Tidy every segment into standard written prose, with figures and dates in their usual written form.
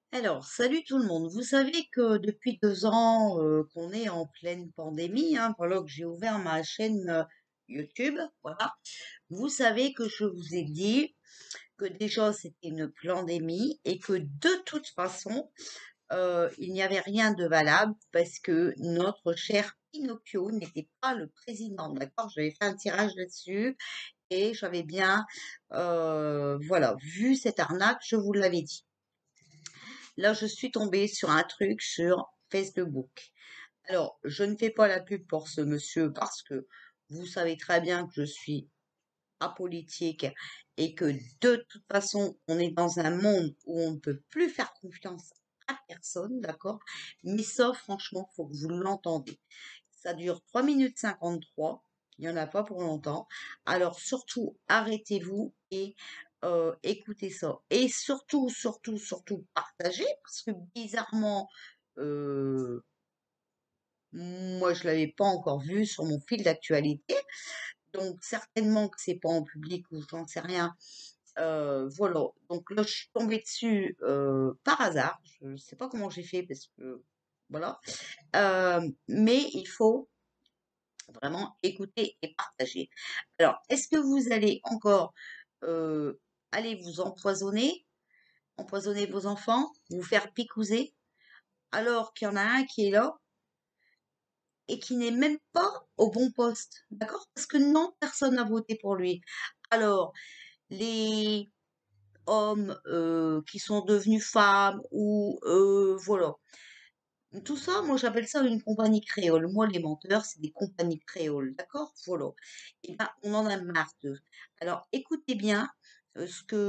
Alors, salut tout le monde. Vous savez que depuis 2 ans qu'on est en pleine pandémie, hein, voilà que j'ai ouvert ma chaîne YouTube. Voilà. Vous savez que je vous ai dit que déjà c'était une pandémie et que de toute façon, il n'y avait rien de valable parce que notre cher Pinocchio n'était pas le président. D'accord? J'avais fait un tirage là-dessus et j'avais bien, voilà, vu cette arnaque, je vous l'avais dit. Là, je suis tombée sur un truc sur Facebook. Alors, je ne fais pas la pub pour ce monsieur parce que vous savez très bien que je suis apolitique et que de toute façon, on est dans un monde où on ne peut plus faire confiance à personne, d'accord? Mais ça, franchement, faut que vous l'entendez. Ça dure 3 minutes 53. Il n'y en a pas pour longtemps. Alors surtout, arrêtez-vous et écoutez ça. Et surtout, surtout, surtout, partagez parce que bizarrement, euh, moi, je l'avais pas encore vu sur mon fil d'actualité. Donc certainement que c'est pas en public ou j'en sais rien. Voilà. Donc là, je suis tombée dessus par hasard. Je ne sais pas comment j'ai fait parce que voilà. Mais il faut vraiment écouter et partager. Alors, est-ce que vous allez encore euh, aller vous empoisonner, empoisonner vos enfants, vous faire picouser, alors qu'il y en a un qui est là et qui n'est même pas au bon poste, d'accord? Parce que non, personne n'a voté pour lui. Alors, les hommes qui sont devenus femmes ou voilà. Tout ça, moi j'appelle ça une compagnie créole. Moi, les menteurs, c'est des compagnies créoles, d'accord? Voilà. Et ben, on en a marre d'eux. Alors, écoutez bien ce que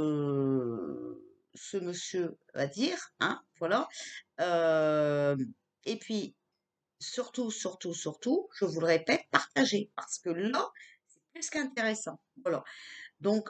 ce monsieur va dire, hein, voilà. Euh, et puis, surtout, surtout, surtout, je vous le répète, partagez, parce que là, c'est plus qu'intéressant. Voilà. Donc,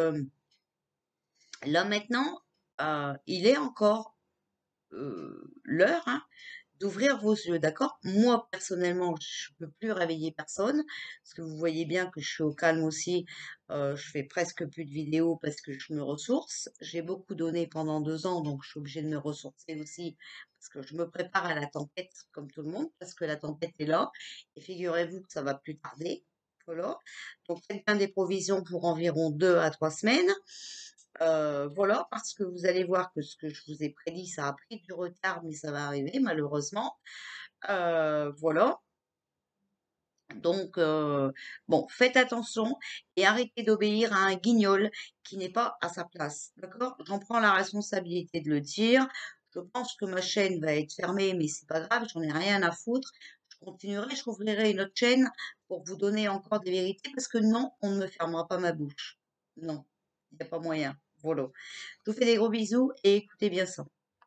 là maintenant, il est encore l'heure, hein, d'ouvrir vos yeux, d'accord? Moi, personnellement, je peux plus réveiller personne, parce que vous voyez bien que je suis au calme aussi. Je fais presque plus de vidéos parce que je me ressource. J'ai beaucoup donné pendant 2 ans, donc je suis obligée de me ressourcer aussi, parce que je me prépare à la tempête, comme tout le monde, parce que la tempête est là. Et figurez-vous que ça va plus tarder. Voilà. Donc, faites bien des provisions pour environ 2 à 3 semaines. Voilà, parce que vous allez voir que ce que je vous ai prédit, ça a pris du retard, mais ça va arriver malheureusement. Voilà. Donc, bon, faites attention et arrêtez d'obéir à un guignol qui n'est pas à sa place. D'accord? J'en prends la responsabilité de le dire. Je pense que ma chaîne va être fermée, mais c'est pas grave, j'en ai rien à foutre. Je continuerai, je rouvrirai une autre chaîne pour vous donner encore des vérités parce que non, on ne me fermera pas ma bouche. Non, il n'y a pas moyen. Voilà. Je vous fais des gros bisous et écoutez bien ça.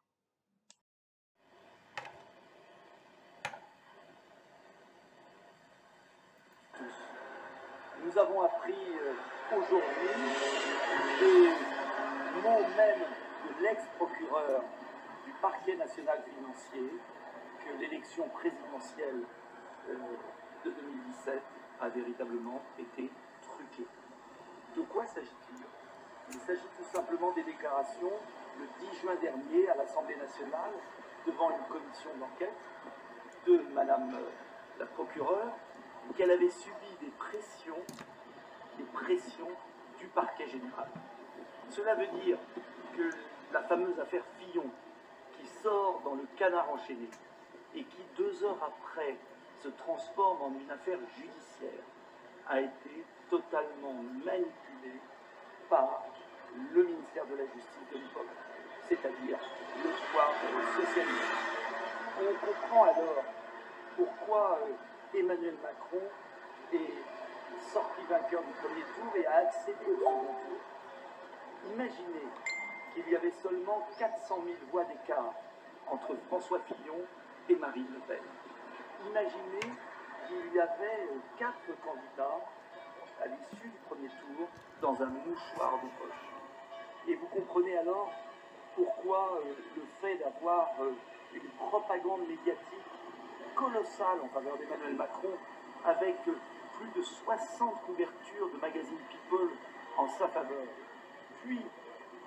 Nous avons appris aujourd'hui des mots même de l'ex-procureur du parquet national financier que l'élection présidentielle de 2017 a véritablement été truquée. De quoi s'agit-il? Il s'agit tout simplement des déclarations le 10 juin dernier à l'Assemblée nationale devant une commission d'enquête de Madame la procureure qu'elle avait subi des pressions du parquet général. Cela veut dire que la fameuse affaire Fillon, qui sort dans le canard enchaîné et qui 2 heures après se transforme en une affaire judiciaire, a été totalement manipulée par le ministère de la Justice de l'époque, c'est-à-dire le pouvoir socialiste. On comprend alors pourquoi Emmanuel Macron est sorti vainqueur du premier tour et a accédé au second tour. Imaginez qu'il y avait seulement 400 000 voix d'écart entre François Fillon et Marine Le Pen. Imaginez qu'il y avait 4 candidats à l'issue du premier tour dans un mouchoir de poche. Et vous comprenez alors pourquoi le fait d'avoir une propagande médiatique colossale en faveur d'Emmanuel Macron, avec plus de 60 couvertures de magazines People en sa faveur, puis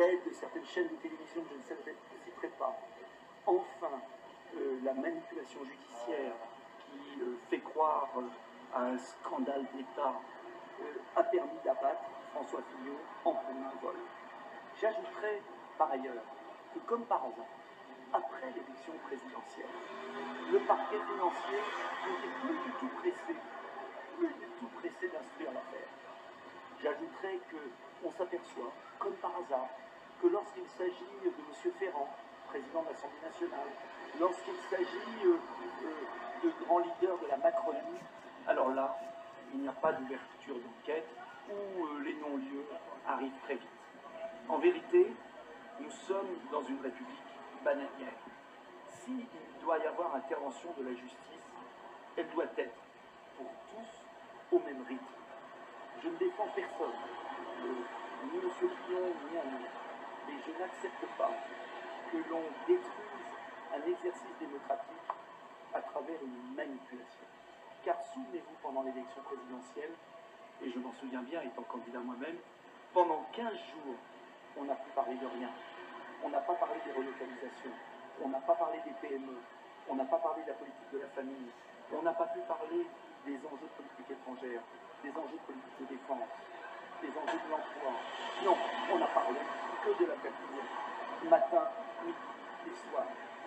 l'aide de certaines chaînes de télévision que je ne citerai pas. Enfin, la manipulation judiciaire qui fait croire à un scandale d'État a permis d'abattre François Fillon en plein vol. J'ajouterai par ailleurs que, comme par hasard, après l'élection présidentielle, le parquet financier n'était plus du tout pressé d'instruire l'affaire. J'ajouterai qu'on s'aperçoit, comme par hasard, que lorsqu'il s'agit de M. Ferrand, président de l'Assemblée nationale, lorsqu'il s'agit de grands leaders de la Macronie, alors là, il n'y a pas d'ouverture d'enquête où les non-lieux arrivent très vite. En vérité, nous sommes dans une république bananière. S'il doit y avoir intervention de la justice, elle doit être pour tous au même rythme. Je ne défends personne, ni M. Fillon, ni un autre, mais je n'accepte pas que l'on détruise un exercice démocratique à travers une manipulation. Car souvenez-vous, pendant l'élection présidentielle, et je m'en souviens bien étant candidat moi-même, pendant 15 jours, on n'a pu parler de rien. On n'a pas parlé des relocalisations, on n'a pas parlé des PME, on n'a pas parlé de la politique de la famille, on n'a pas pu parler des enjeux de politique étrangère, des enjeux de politique de défense, des enjeux de l'emploi. Non, on n'a parlé que de la quatrième, matin, midi et soir.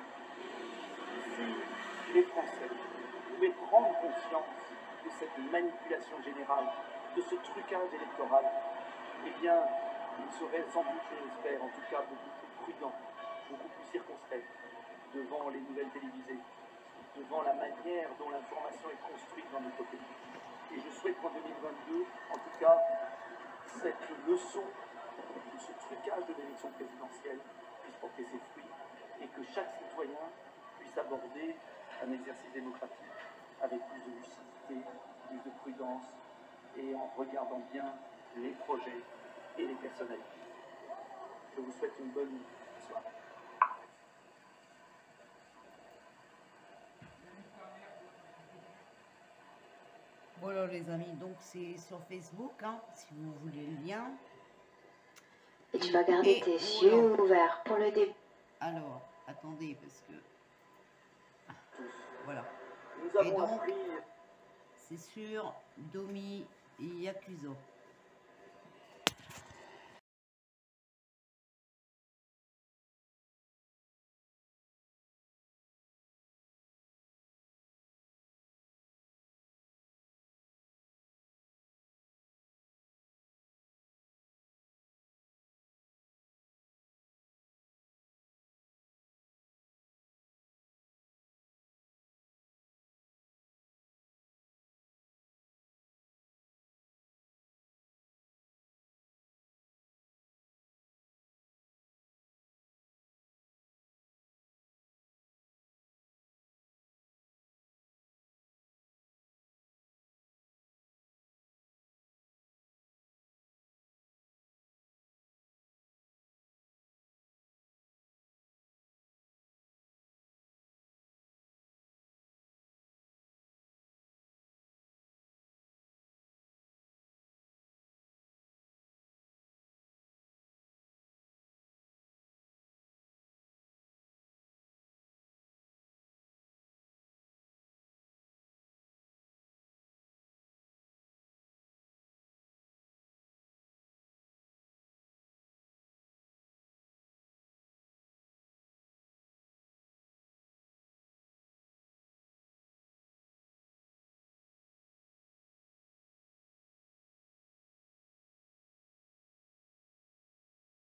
Si les Français pouvaient prendre conscience de cette manipulation générale, de ce trucage électoral, eh bien, ils seraient sans doute, je l'espère, en tout cas beaucoup plus prudents, beaucoup plus circonspects devant les nouvelles télévisées, devant la manière dont l'information est construite dans notre pays. Et je souhaite qu'en 2022, en tout cas, cette leçon de ce trucage de l'élection présidentielle puisse porter ses fruits et que chaque citoyen puisse aborder un exercice démocratique avec plus de lucidité, plus de prudence et en regardant bien les projets et les personnalités. Je vous souhaite une bonne soirée. Voilà les amis, donc c'est sur Facebook, hein, si vous voulez le lien. Et tu vas garder tes yeux ouverts pour le début. Alors, attendez, parce que... Voilà. Nous avons appris... C'est sur Domi Yakuzo.